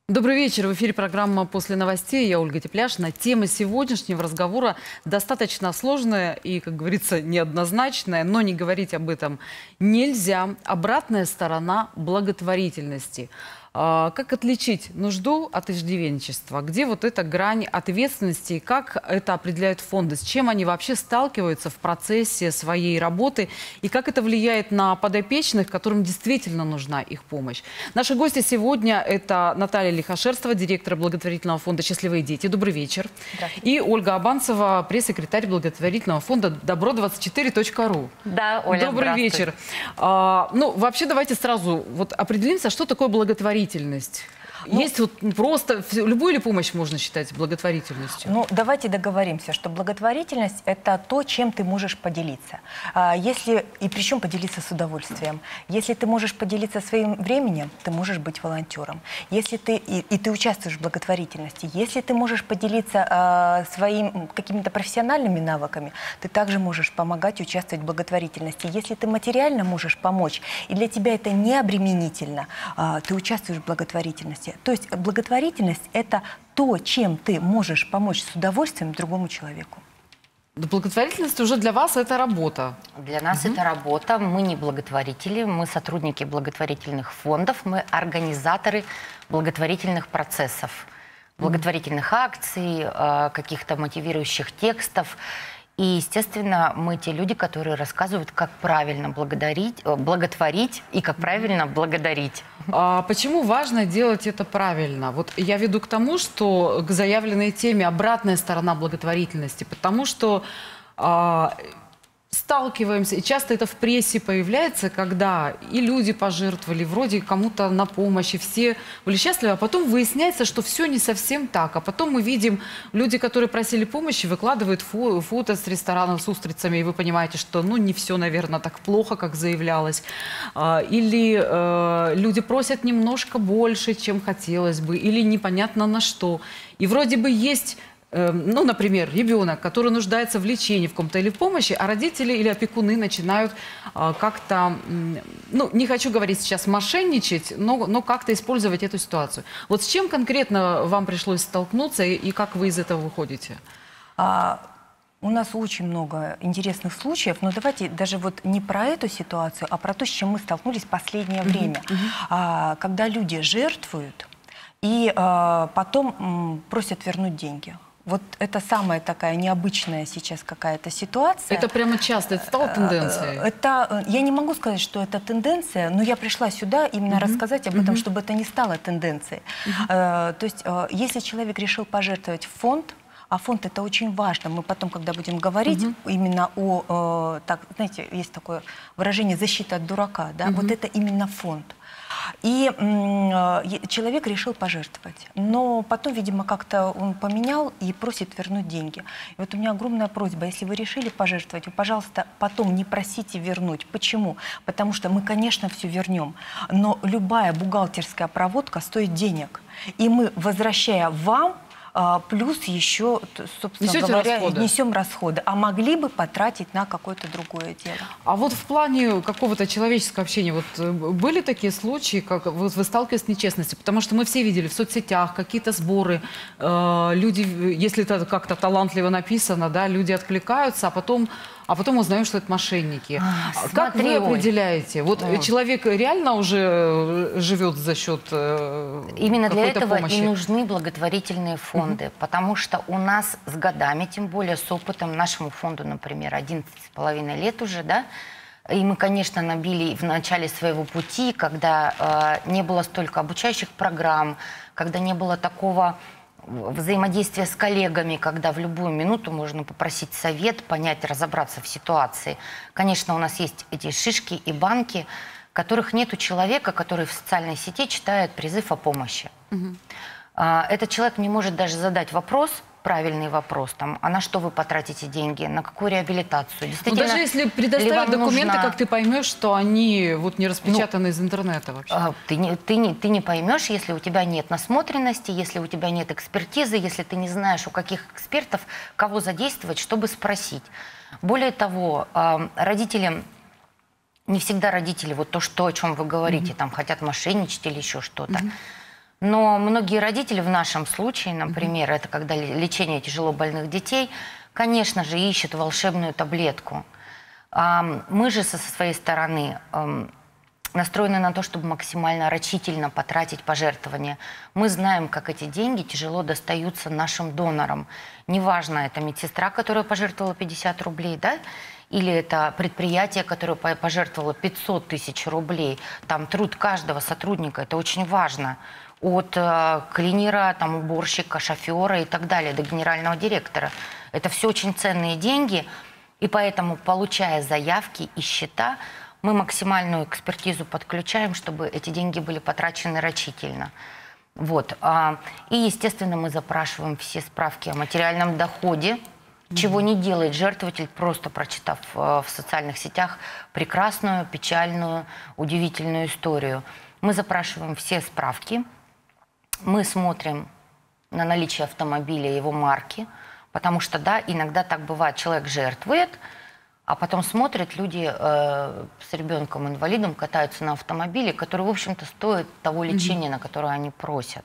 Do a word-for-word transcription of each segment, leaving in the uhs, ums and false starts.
Добрый вечер. В эфире программа «После новостей». Я Ольга Тепляшина. Тема сегодняшнего разговора достаточно сложная и, как говорится, неоднозначная, но не говорить об этом нельзя. Обратная сторона благотворительности. Как отличить нужду от иждивенчества? Где вот эта грань ответственности? И как это определяют фонды? С чем они вообще сталкиваются в процессе своей работы? И как это влияет на подопечных, которым действительно нужна их помощь? Наши гости сегодня – это Наталья Лихошерстова, директор благотворительного фонда «Счастливые дети». Добрый вечер. И Ольга Абанцева, пресс-секретарь благотворительного фонда добро двадцать четыре точка ру. Да, Оля, добрый вечер. А, ну, вообще, давайте сразу вот определимся, что такое благотворительность. Ну, есть вот просто любую ли помощь можно считать благотворительностью? Ну, давайте договоримся, что благотворительность – это то, чем ты можешь поделиться. Если, и причем поделиться с удовольствием. Если ты можешь поделиться своим временем, ты можешь быть волонтером. Если ты, и, и ты участвуешь в благотворительности, если ты можешь поделиться а, своими какими-то профессиональными навыками, ты также можешь помогать участвовать в благотворительности. Если ты материально можешь помочь, и для тебя это не обременительно, а, ты участвуешь в благотворительности. То есть благотворительность – это то, чем ты можешь помочь с удовольствием другому человеку. Благотворительность уже для вас – это работа. Для нас угу. это работа. Мы не благотворители, мы сотрудники благотворительных фондов, мы организаторы благотворительных процессов, благотворительных акций, каких-то мотивирующих текстов. И, естественно, мы те люди, которые рассказывают, как правильно благодарить, благотворить и как правильно благодарить. А почему важно делать это правильно? Вот я веду к тому, что к заявленной теме обратная сторона благотворительности, потому что а, сталкиваемся, и часто это в прессе появляется, когда и люди пожертвовали, вроде кому-то на помощь, и все были счастливы, а потом выясняется, что все не совсем так. А потом мы видим, люди, которые просили помощи, выкладывают фо фото с ресторанов с устрицами, и вы понимаете, что ну не все, наверное, так плохо, как заявлялось. Или э, люди просят немножко больше, чем хотелось бы, или непонятно на что. И вроде бы есть... Ну, например, ребенок, который нуждается в лечении в ком-то или в помощи, а родители или опекуны начинают а, как-то, ну, не хочу говорить сейчас мошенничать, но, но как-то использовать эту ситуацию. Вот с чем конкретно вам пришлось столкнуться и, и как вы из этого выходите? А... У нас очень много интересных случаев, но давайте даже вот не про эту ситуацию, а про то, с чем мы столкнулись в последнее mm-hmm. время. Mm-hmm. А, когда люди жертвуют и а, потом м, просят вернуть деньги. Вот это самая такая необычная сейчас какая-то ситуация. Это прямо часто, это стало тенденцией? Это, я не могу сказать, что это тенденция, но я пришла сюда именно uh-huh. рассказать об этом, uh-huh. чтобы это не стало тенденцией. Uh-huh. То есть, если человек решил пожертвовать в фонд, а фонд это очень важно. Мы потом, когда будем говорить uh-huh. именно о, э, так, знаете, есть такое выражение «защита от дурака», да? Uh-huh. Вот это именно фонд. И э, человек решил пожертвовать. Но потом, видимо, как-то он поменял и просит вернуть деньги. И вот у меня огромная просьба, если вы решили пожертвовать, вы, пожалуйста, потом не просите вернуть. Почему? Потому что мы, конечно, все вернем. Но любая бухгалтерская проводка стоит денег. И мы, возвращая вам, плюс еще, собственно Несете говоря, расходы. несем расходы, а могли бы потратить на какое-то другое дело. А вот в плане какого-то человеческого общения, вот были такие случаи, как вы, вы сталкивались с нечестностью? Потому что мы все видели в соцсетях какие-то сборы, э, люди, если это как-то талантливо написано, да, люди откликаются, а потом... А потом узнаем, что это мошенники. А, как смотри, вы определяете? Вот ну, человек реально уже живет за счет э, именно для этого помощи? И нужны благотворительные фонды. Uh-huh. Потому что у нас с годами, тем более с опытом, нашему фонду, например, одиннадцать с половиной лет уже, да, и мы, конечно, набили в начале своего пути, когда э, не было столько обучающих программ, когда не было такого... взаимодействие с коллегами, когда в любую минуту можно попросить совет, понять, разобраться в ситуации. Конечно, у нас есть эти шишки и банки, которых нет у человека, который в социальной сети читает призыв о помощи. Угу. Этот человек не может даже задать вопрос, правильный вопрос, там, а на что вы потратите деньги, на какую реабилитацию. Ну, даже если предоставят документы, нужна... как ты поймешь, что они вот не распечатаны ну, из интернета вообще? Ты не, ты, не, ты не поймешь, если у тебя нет насмотренности, если у тебя нет экспертизы, если ты не знаешь, у каких экспертов, кого задействовать, чтобы спросить. Более того, родители, не всегда родители, вот то, что, о чем вы говорите, mm-hmm. там хотят мошенничать или еще что-то. Mm-hmm. Но многие родители в нашем случае, например, это когда лечение тяжело больных детей, конечно же, ищут волшебную таблетку. Мы же со своей стороны настроены на то, чтобы максимально рачительно потратить пожертвования. Мы знаем, как эти деньги тяжело достаются нашим донорам. Неважно, это медсестра, которая пожертвовала пятьдесят рублей, да, или это предприятие, которое пожертвовало пятьсот тысяч рублей. Там труд каждого сотрудника, это очень важно. От э, клинера, там, уборщика, шофера и так далее, до генерального директора. Это все очень ценные деньги, и поэтому, получая заявки и счета, мы максимальную экспертизу подключаем, чтобы эти деньги были потрачены рачительно. Вот. И, естественно, мы запрашиваем все справки о материальном доходе, mm-hmm. чего не делает жертвователь, просто прочитав в социальных сетях прекрасную, печальную, удивительную историю. Мы запрашиваем все справки, мы смотрим на наличие автомобиля, его марки, потому что, да, иногда так бывает, человек жертвует, а потом смотрят, люди э, с ребенком-инвалидом катаются на автомобиле, который, в общем-то, стоит того лечения, mm-hmm. на которое они просят.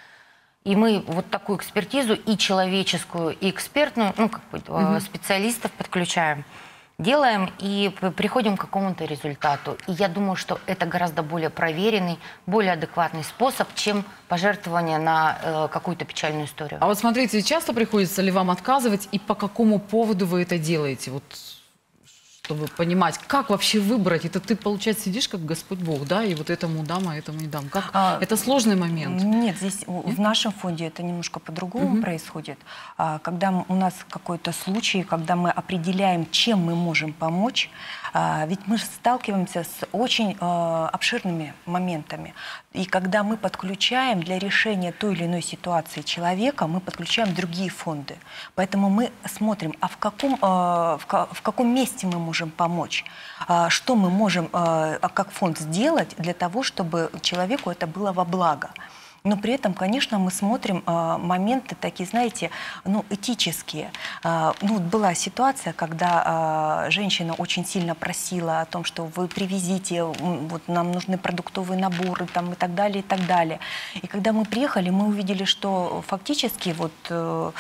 И мы вот такую экспертизу и человеческую, и экспертную, ну, как бы, mm-hmm. специалистов подключаем, делаем и приходим к какому-то результату. И я думаю, что это гораздо более проверенный, более адекватный способ, чем пожертвование на э, какую-то печальную историю. А вот смотрите, часто приходится ли вам отказывать, и по какому поводу вы это делаете? Вот, чтобы понимать, как вообще выбрать. Это ты, получается, сидишь как Господь Бог, да, и вот этому дам, а этому не дам. Как? А, это сложный момент. Нет, здесь нет? в нашем фонде это немножко по-другому угу. происходит. А, когда у нас какой-то случай, когда мы определяем, чем мы можем помочь, а, ведь мы сталкиваемся с очень а, обширными моментами. И когда мы подключаем для решения той или иной ситуации человека, мы подключаем другие фонды. Поэтому мы смотрим, а в каком, а, в, в каком месте мы можем помочь, что мы можем как фонд сделать для того, чтобы человеку это было во благо. Но при этом, конечно, мы смотрим э, моменты такие, знаете, ну, этические. Э, ну, была ситуация, когда э, женщина очень сильно просила о том, что вы привезите, вот нам нужны продуктовые наборы там, и так далее, и так далее. И когда мы приехали, мы увидели, что фактически вот, э,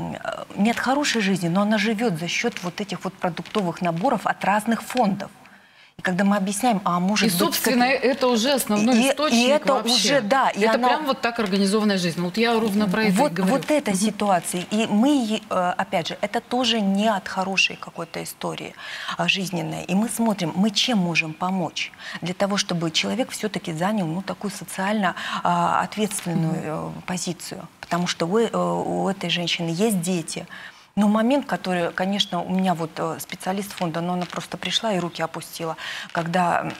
нет хорошей жизни, но она живет за счет вот этих вот продуктовых наборов от разных фондов. И когда мы объясняем, а может и, быть... собственно, как... это уже основной и, источник и это вообще. Уже, да, и это оно... прям вот так организованная жизнь. Вот я ровно про это вот, и говорю. Вот эта ситуация. И мы, опять же, это тоже не от хорошей какой-то истории жизненной. И мы смотрим, мы чем можем помочь для того, чтобы человек все-таки занял, ну, такую социально а, ответственную mm-hmm. позицию. Потому что у, у этой женщины есть дети. Но момент, который, конечно, у меня вот специалист фонда, но она просто пришла и руки опустила, когда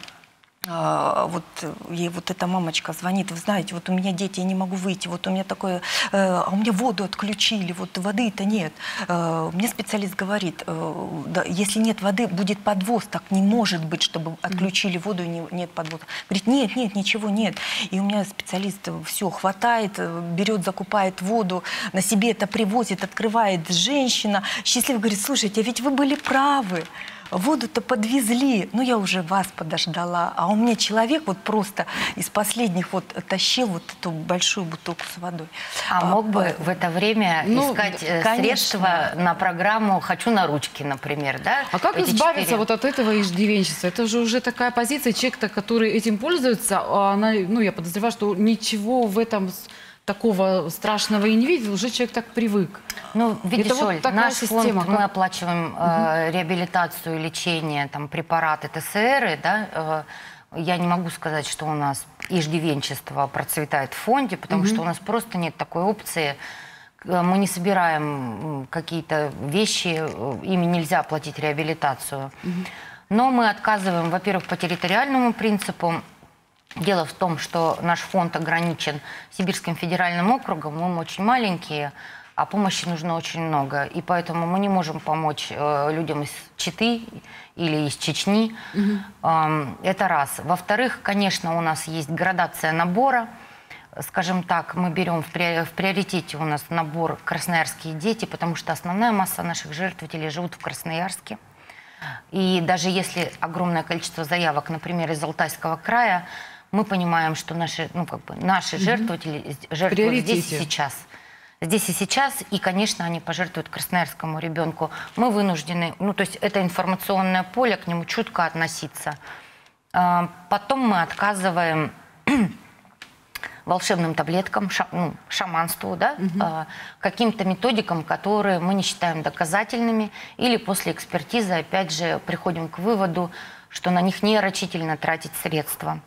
э, вот ей вот эта мамочка звонит, вы знаете, вот у меня дети, я не могу выйти, вот у меня такое, э, а у меня воду отключили, вот воды-то нет. Э, мне специалист говорит, э, да, если нет воды, будет подвоз, так не может быть, чтобы отключили воду и не, нет подвоза. Говорит, нет, нет, ничего нет. И у меня специалист все хватает, берет, закупает воду, на себе это привозит, открывает женщина, счастливо говорит, слушайте, а ведь вы были правы. Воду-то подвезли, ну я уже вас подождала, а у меня человек вот просто из последних вот тащил вот эту большую бутылку с водой. А, а мог а, бы в это время ну, искать конечно. средства на программу «Хочу на ручки», например, да? А как Эти избавиться четыре... вот от этого иждивенчества? Это же уже такая позиция человека, который этим пользуется, а она, ну я подозреваю, что ничего в этом такого страшного и не видел, уже человек так привык. Ну, видишь, это Оль, вот наш система, фонд, как... мы угу. оплачиваем э, реабилитацию, лечение, там, препараты, ТСРы, да, э, я не могу сказать, что у нас иждивенчество процветает в фонде, потому угу. что у нас просто нет такой опции. Мы не собираем какие-то вещи, ими нельзя оплатить реабилитацию. Угу. Но мы отказываем, во-первых, по территориальному принципу. Дело в том, что наш фонд ограничен Сибирским федеральным округом, мы очень маленькие, а помощи нужно очень много. И поэтому мы не можем помочь э, людям из Читы или из Чечни. Mm-hmm. э, это раз. Во-вторых, конечно, у нас есть градация набора. Скажем так, мы берем в, при, в приоритете у нас набор красноярские дети, потому что основная масса наших жертвователей живут в Красноярске. И даже если огромное количество заявок, например, из Алтайского края, Мы понимаем, что наши, ну, как бы, наши угу. жертвователи жертвуют здесь и сейчас. Здесь и сейчас, и, конечно, они пожертвуют красноярскому ребенку. Мы вынуждены, ну, то есть это информационное поле, к нему чутко относиться. Потом мы отказываем волшебным таблеткам, ша, ну, шаманству, да, угу. э, каким-то методикам, которые мы не считаем доказательными, или после экспертизы, опять же, приходим к выводу, что на них нерачительно тратить средства.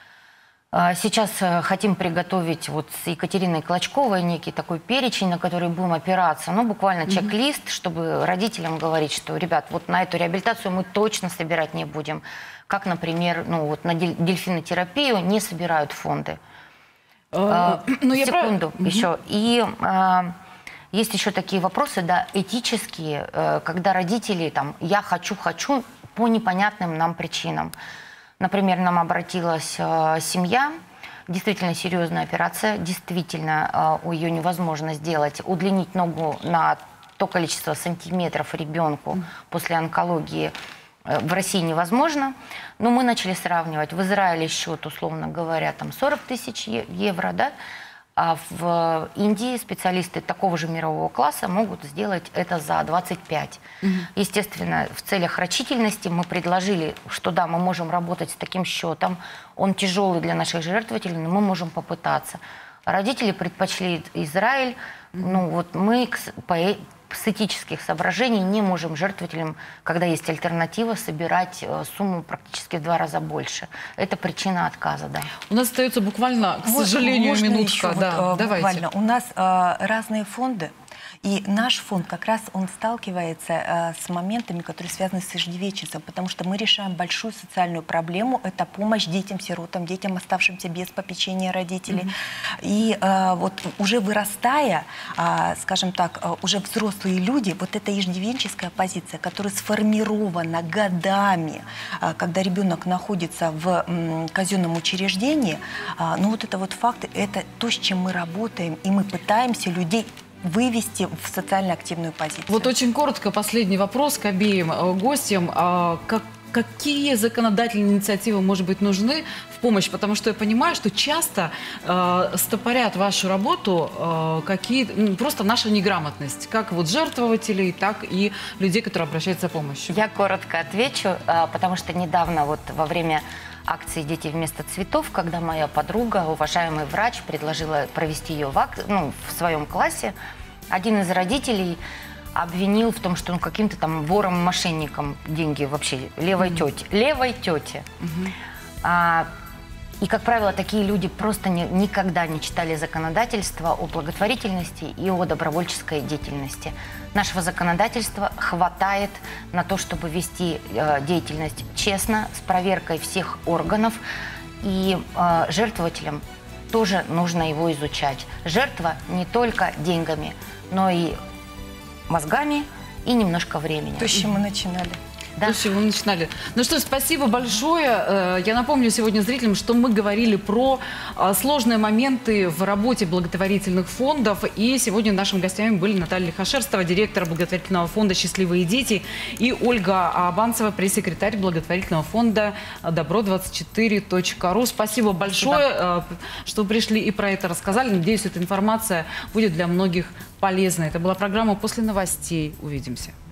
Э, сейчас э, хотим приготовить вот с Екатериной Клочковой некий такой перечень, на который будем опираться, ну, буквально чек-лист, угу. чтобы родителям говорить, что, ребят, вот на эту реабилитацию мы точно собирать не будем. Как, например, ну, вот на дельфинотерапию не собирают фонды. Uh, ну, секунду я еще. Угу. И э, есть еще такие вопросы, да, этические, э, когда родители там «я хочу, хочу» по непонятным нам причинам. Например, нам обратилась э, семья, действительно серьезная операция, действительно э, ее невозможно сделать, удлинить ногу на то количество сантиметров ребенку mm. после онкологии в России невозможно, но мы начали сравнивать. В Израиле счет, условно говоря, там сорок тысяч евро, да? А в Индии специалисты такого же мирового класса могут сделать это за двадцать пять. Угу. Естественно, в целях рачительности мы предложили, что да, мы можем работать с таким счетом, он тяжелый для наших жертвователей, но мы можем попытаться. Родители предпочли Израиль, угу. ну вот мы по с этических соображений не можем жертвователям, когда есть альтернатива, собирать э, сумму практически в два раза больше. Это причина отказа, да. У нас остается буквально, к вот, сожалению, минутка. Еще, да, вот, давайте. Буквально. У нас э, разные фонды. И наш фонд как раз он сталкивается э, с моментами, которые связаны с иждивенчеством, потому что мы решаем большую социальную проблему. Это помощь детям-сиротам, детям, оставшимся без попечения родителей. Mm-hmm. И э, вот уже вырастая, э, скажем так, э, уже взрослые люди, вот эта иждивенческая позиция, которая сформирована годами, э, когда ребенок находится в э, казенном учреждении, э, ну вот это вот факты, это то, с чем мы работаем, и мы пытаемся людей вывести в социально активную позицию. Вот очень коротко последний вопрос к обеим гостям. Как, какие законодательные инициативы, может быть, нужны в помощь? Потому что я понимаю, что часто э, стопорят вашу работу э, какие, ну, просто наша неграмотность. Как вот жертвователей, так и людей, которые обращаются за помощью. Я коротко отвечу, э, потому что недавно вот во время акции «Дети вместо цветов», когда моя подруга, уважаемый врач, предложила провести ее в, ак... ну, в своем классе, один из родителей обвинил в том, что он каким-то там вором-мошенником деньги вообще левой mm-hmm. тете. Левой тете. Mm-hmm. а, и, как правило, такие люди просто не, никогда не читали законодательство о благотворительности и о добровольческой деятельности. Нашего законодательства хватает на то, чтобы вести э, деятельность честно, с проверкой всех органов. И э, жертвователям тоже нужно его изучать. Жертва не только деньгами, но и мозгами и немножко времени. То, с чем мы начинали. Да. То, с чего мы начинали. Ну что, спасибо большое. Я напомню сегодня зрителям, что мы говорили про сложные моменты в работе благотворительных фондов. И сегодня нашими гостями были Наталья Лихошерстова, директор благотворительного фонда «Счастливые дети», и Ольга Абанцева, пресс-секретарь благотворительного фонда добро двадцать четыре точка ру. Спасибо большое, спасибо, что пришли и про это рассказали. Надеюсь, эта информация будет для многих полезной. Это была программа «После новостей». Увидимся.